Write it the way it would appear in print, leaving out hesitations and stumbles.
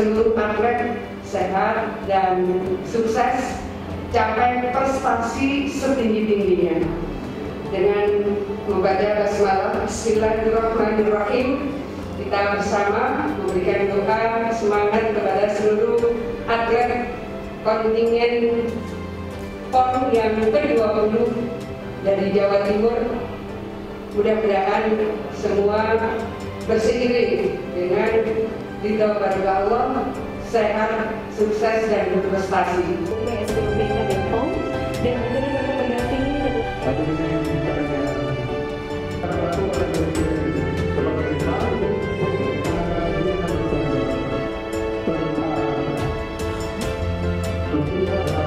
seluruh atlet sehat dan sukses, capai prestasi setinggi-tingginya. Dengan membaca basmalah Bismillahirrahmanirrahim, kita bersama memberikan doa semangat kepada seluruh atlet kontingen PON yang ke-20 dari Jawa Timur. Mudah-mudahan semua berseiring dengan ridho dari Allah, sehat, sukses, dan berprestasi. Dan